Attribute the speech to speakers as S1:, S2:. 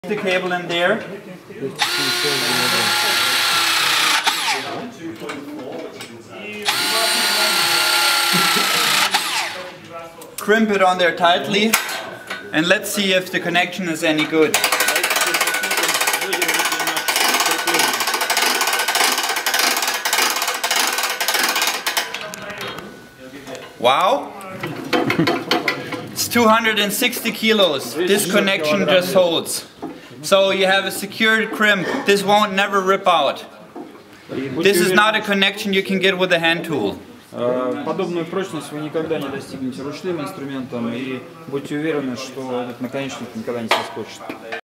S1: The cable in there. Crimp it on there tightly and let's see if the connection is any good. Wow! It's 260 kilos. This connection just holds. So you have a secured crimp. This won't never rip out. This is not a connection you can get with a hand tool.
S2: Подобную прочность вы никогда не достигнете ручным инструментом, и будьте уверены, что этот наконечник никогда не соскочит.